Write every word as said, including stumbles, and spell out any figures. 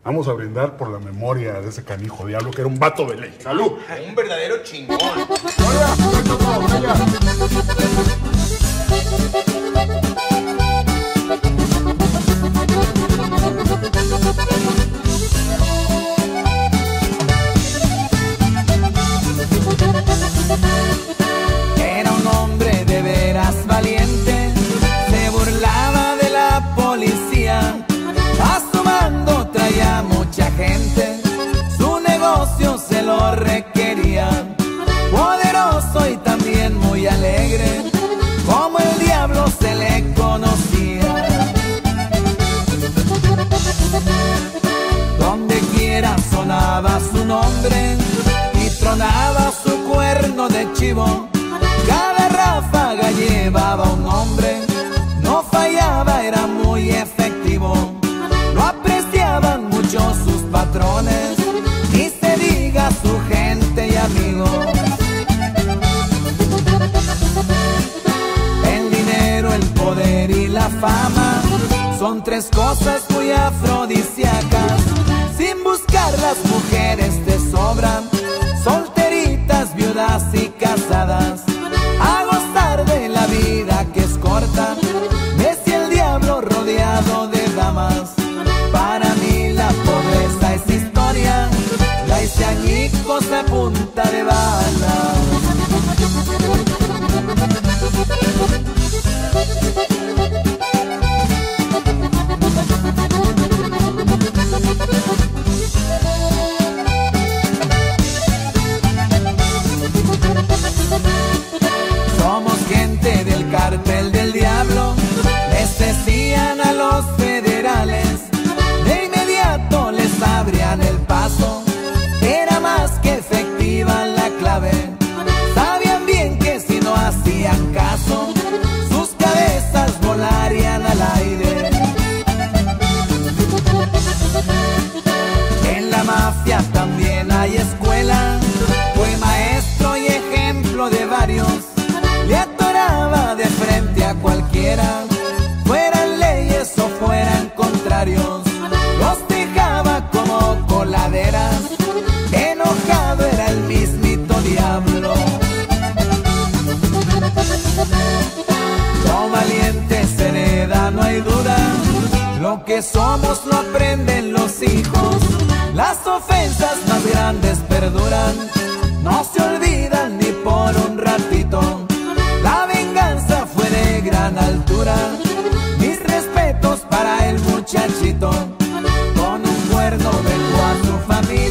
Vamos a brindar por la memoria de ese canijo diablo que era un vato de ley. ¡Salud! Un verdadero chingón. ¡Vaya! ¡Vaya! Era un hombre de veras valiente, se burlaba de la policía, a su mando traía mucha gente, su negocio se lo requería, poderoso y también muy alegre, como el diablo se le conocía. Donde quiera sonaba su nombre y tronaba su cuerno de chivo, cada ráfaga llevaba un nombre, no fallaba, era muy efectivo, lo apreciaban mucho sus patrones, y se diga su gente y amigos. El dinero, el poder y la fama son tres cosas muy afrodisíacas, sin buscar las mujeres te sobran, solteritas, viudas y casadas, a gozar de la vida que es corta, decía el diablo rodeado de damas. Para mí la pobreza es historia, la hice añicos a punta de balas. Somos gente del cártel del diablo, les decían a los federales, de inmediato les abrían el paso, era más que efectiva la clave, sabían bien que si no hacían caso, sus cabezas volarían al aire. En la mafia también hay escuela, fue maestro y ejemplo de varios, le atoraba de frente a cualquiera, fueran leyes o fueran contrarios, los dejaba como coladeras, enojado era el mismito diablo. Lo valiente se hereda, no hay duda, lo que somos lo aprenden los hijos, las ofensas más grandes perduran, no se olvidan ni por un ratito, la venganza fue de gran altura, mis respetos para el muchachito, con un cuerno vengo a su familia.